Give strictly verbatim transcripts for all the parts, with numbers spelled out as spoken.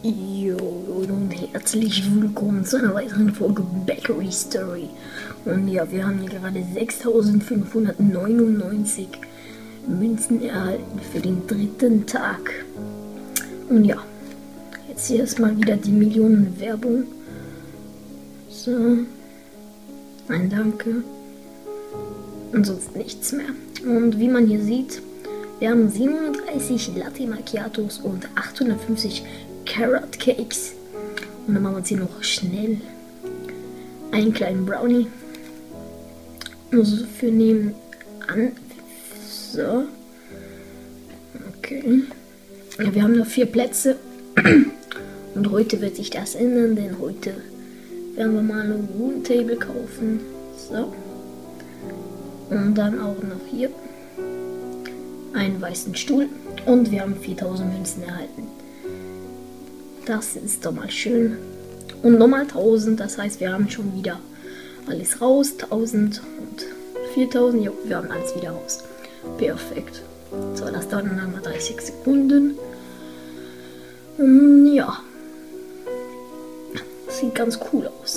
Jo und herzlich willkommen zu einer weiteren Folge Bakery Story. Und ja, wir haben hier gerade sechstausendfünfhundertneunundneunzig Münzen erhalten für den dritten Tag. Und ja, jetzt hier ist mal wieder die Millionenwerbung. So, ein Danke. Und sonst nichts mehr. Und wie man hier sieht, wir haben siebenunddreißig Latte Macchiatos und achthundertfünfzig Carrot Cakes. Und dann machen wir uns hier noch schnell einen kleinen Brownie. Also für nebenan. So. Okay. Ja, wir haben noch vier Plätze. Und heute wird sich das ändern, denn heute werden wir mal ein Room Table kaufen. So. Und dann auch noch hier einen weißen Stuhl. Und wir haben viertausend Münzen erhalten. Das ist doch mal schön. Und nochmal tausend, das heißt, wir haben schon wieder alles raus. tausend und viertausend, ja, wir haben alles wieder raus. Perfekt. So, das dauert dann mal dreißig Sekunden. Und ja. Sieht ganz cool aus.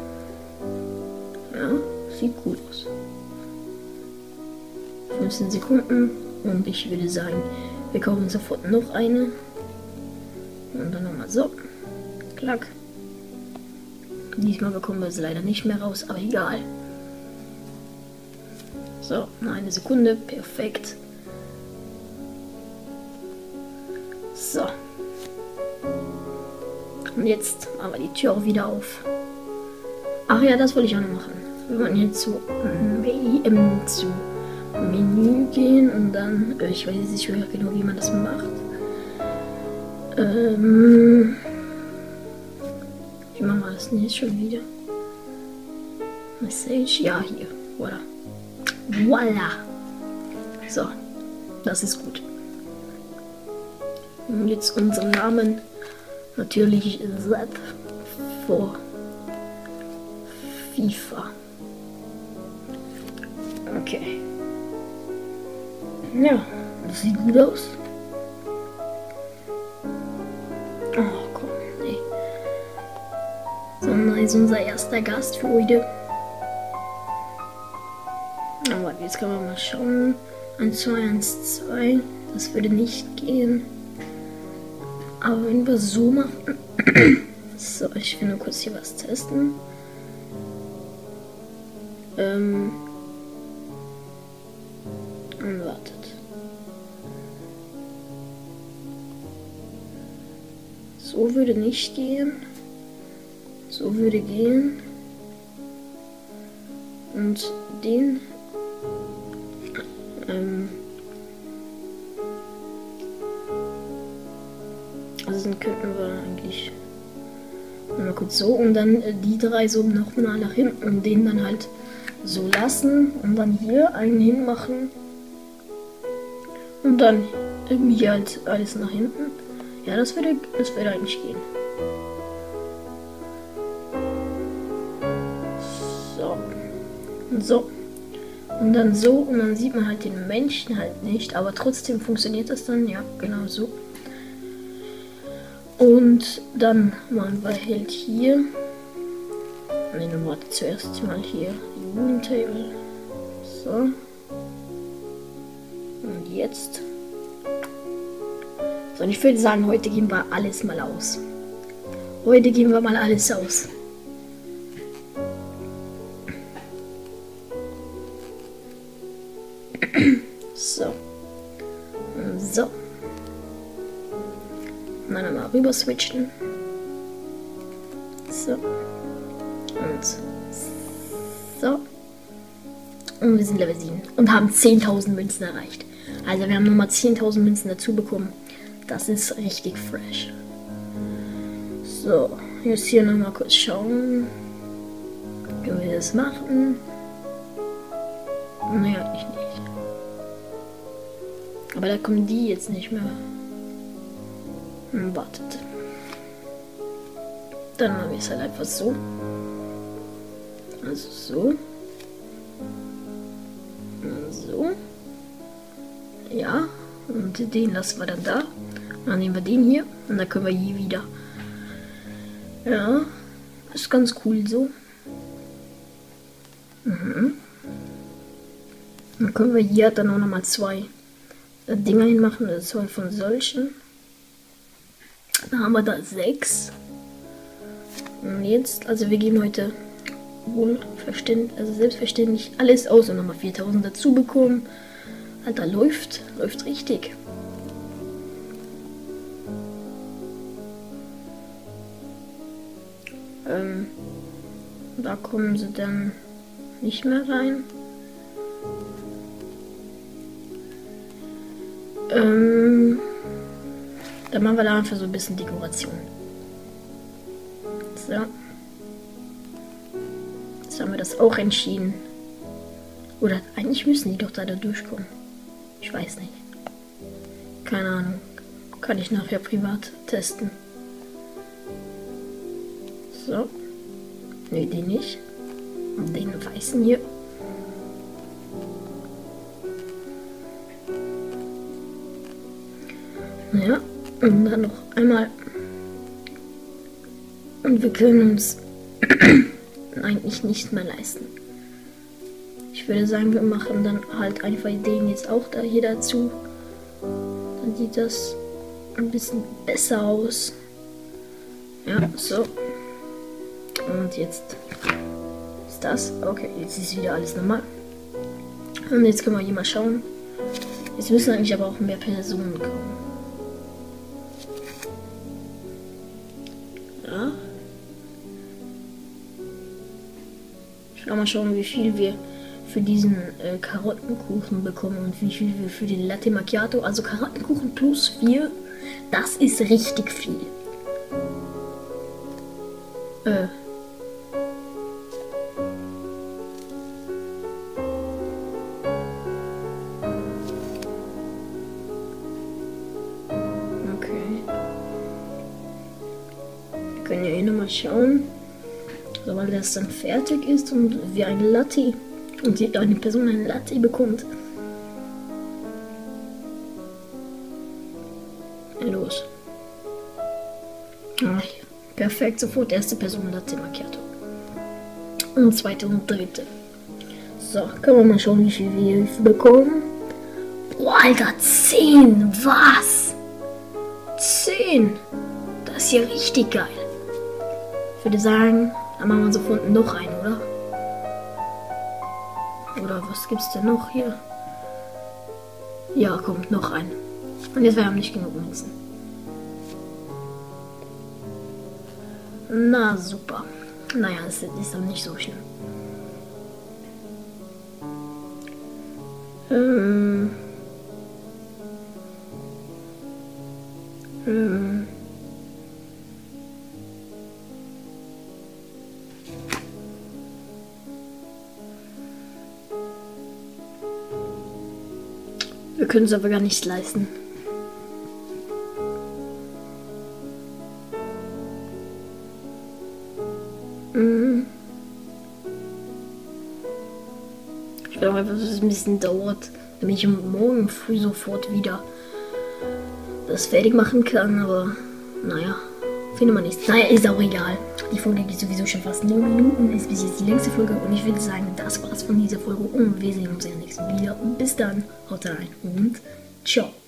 Ja, sieht cool aus. fünfzehn Sekunden. Und ich würde sagen, wir kaufen sofort noch eine. Und dann nochmal so. Klack. Diesmal bekommen wir es leider nicht mehr raus, aber egal. So, noch eine Sekunde. Perfekt. So. Und jetzt machen wir die Tür auch wieder auf. Ach ja, das wollte ich auch noch machen. Wir wollen hier zu, ähm, zu Menü gehen und dann, ich weiß nicht mehr genau, wie man das macht. Ähm, wie machen wir das denn jetzt schon wieder? Message, ja, hier, voilà. Voila. So, das ist gut. Und jetzt unseren Namen, natürlich Z für FIFA. Okay. Ja, das sieht gut aus. Oh, komm, nee. So, nice, unser erster Gast für heute. Aber jetzt können wir mal schauen. eins zwei eins zwei, das würde nicht gehen. Aber wenn wir so machen. So, ich will nur kurz hier was testen. Ähm. Und wartet. So würde nicht gehen. So würde gehen. Und den. Ähm. Also dann könnten wir eigentlich mal kurz so und dann äh, die drei so nochmal nach hinten und den dann halt so lassen und dann hier einen hinmachen und dann irgendwie hier halt alles nach hinten. Ja, das würde, das würde eigentlich gehen. So. Und so. Und dann so und dann sieht man halt den Menschen halt nicht, aber trotzdem funktioniert das dann, ja, genau so. Und dann machen wir halt hier. Ne, dann warte zuerst mal hier die Room Table. So. Und jetzt. So, und ich würde sagen, heute gehen wir alles mal aus. Heute gehen wir mal alles aus. So. Und so. Und dann nochmal rüber switchen. So. Und so. Und wir sind Level sieben. Und haben zehntausend Münzen erreicht. Also wir haben nochmal zehntausend Münzen dazu bekommen. Das ist richtig fresh. So. Jetzt hier nochmal kurz schauen. Können wir das machen? Naja, ich nicht. Aber da kommen die jetzt nicht mehr. Hm, wartet. Dann machen wir es halt einfach so. Also so. Und so. Ja. Und den lassen wir dann da. Dann nehmen wir den hier. Und dann können wir hier wieder Ja, ist ganz cool so. Mhm. Dann können wir hier dann auch nochmal zwei äh, Dinger hinmachen, das zwei von solchen. Dann haben wir da sechs. Und jetzt, also wir geben heute wohl verständlich, also selbstverständlich alles aus und nochmal viertausend dazu bekommen. Alter, läuft, läuft richtig. Ähm, da kommen sie dann nicht mehr rein. Ähm, dann machen wir da einfach so ein bisschen Dekoration. So. Jetzt haben wir das auch entschieden. Oder eigentlich müssen die doch da, da durchkommen. Ich weiß nicht. Keine Ahnung. Kann ich nachher privat testen. So. Ne, den nicht. Und den weißen hier. Ja. Und dann noch einmal. Und wir können uns eigentlich nicht mehr leisten. Ich würde sagen, wir machen dann halt einfach den jetzt auch da hier dazu. Dann sieht das ein bisschen besser aus. Ja, so. Und jetzt ist das. Okay, jetzt ist wieder alles normal. Und jetzt können wir hier mal schauen. Jetzt müssen eigentlich aber auch mehr Personen kommen. Ja. Ich will mal schauen, wie viel wir für diesen äh, Karottenkuchen bekommen und wie viel wir für den Latte Macchiato. Also Karottenkuchen plus vier, das ist richtig viel. Äh. Okay. Wir können ja eh nochmal schauen, sobald das dann fertig ist und wir ein Latte und die, eine Person ein Latte bekommt. Los. Ach, perfekt, sofort erste Person Latte Macchiato. Und zweite und dritte. So, können wir mal schauen, wie viel wir bekommen. Boah, Alter, zehn, was? zehn. Das ist ja richtig geil. Ich würde sagen, dann machen wir sofort noch einen, oder? Oder was gibt's denn noch hier? Ja, kommt noch ein. Und jetzt wir haben nicht genug Münzen. Na super. Naja, es ist doch nicht so schlimm. Ähm. Ähm. Wir können es aber gar nicht leisten. Mhm. Ich will auch einfach, dass es ein bisschen dauert, damit ich morgen früh sofort wieder das fertig machen kann, aber naja, findet man nichts. Naja, ist auch egal. Die Folge geht sowieso schon fast neun Minuten, ist bis jetzt die längste Folge und ich würde sagen, das war's von dieser Folge und wir sehen uns in der nächsten wieder. Und bis dann, haut rein und ciao.